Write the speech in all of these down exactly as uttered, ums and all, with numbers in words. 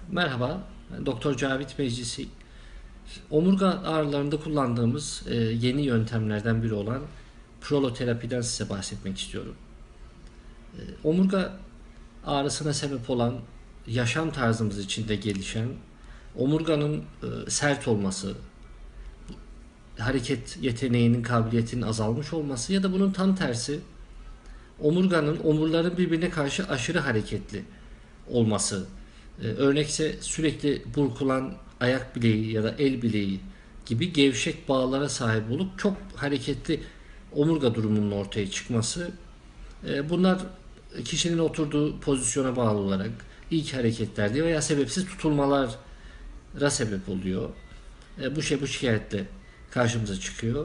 Merhaba, ben Doktor Cavit Meclisi. Omurga ağrılarında kullandığımız e, yeni yöntemlerden biri olan proloterapiden size bahsetmek istiyorum. E, omurga ağrısına sebep olan yaşam tarzımız içinde gelişen omurganın e, sert olması, hareket yeteneğinin, kabiliyetinin azalmış olması ya da bunun tam tersi omurganın, omurların birbirine karşı aşırı hareketli olması. Ee, örnekse sürekli burkulan ayak bileği ya da el bileği gibi gevşek bağlara sahip olup çok hareketli omurga durumunun ortaya çıkması. Ee, bunlar kişinin oturduğu pozisyona bağlı olarak ilk hareketlerde veya sebepsiz tutulmalara sebep oluyor. Ee, bu şey bu şikayetle karşımıza çıkıyor.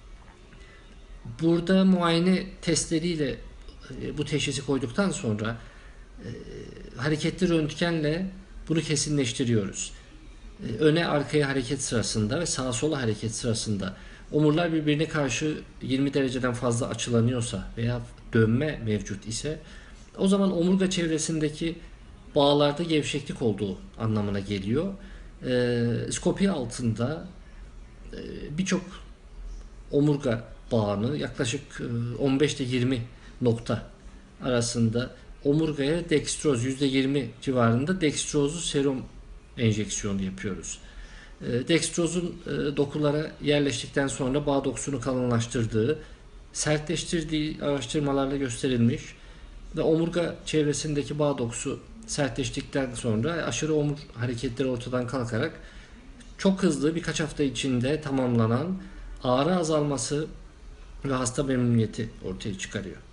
Burada muayene testleriyle e, bu teşhisi koyduktan sonra e, hareketli röntgenle bunu kesinleştiriyoruz. E, öne arkaya hareket sırasında ve sağa sola hareket sırasında omurlar birbirine karşı yirmi dereceden fazla açılanıyorsa veya dönme mevcut ise o zaman omurga çevresindeki bağlarda gevşeklik olduğu anlamına geliyor. E, skopi altında e, birçok omurga bağını yaklaşık on beş ile yirmi nokta arasında omurgaya dextroz yüzde yirmi civarında dextrozlu serum enjeksiyonu yapıyoruz. Dextrozun dokulara yerleştikten sonra bağ dokusunu kalınlaştırdığı, sertleştirdiği araştırmalarla gösterilmiş ve omurga çevresindeki bağ dokusu sertleştikten sonra aşırı omur hareketleri ortadan kalkarak çok hızlı birkaç hafta içinde tamamlanan ağrı azalması ve hasta memnuniyeti ortaya çıkarıyor.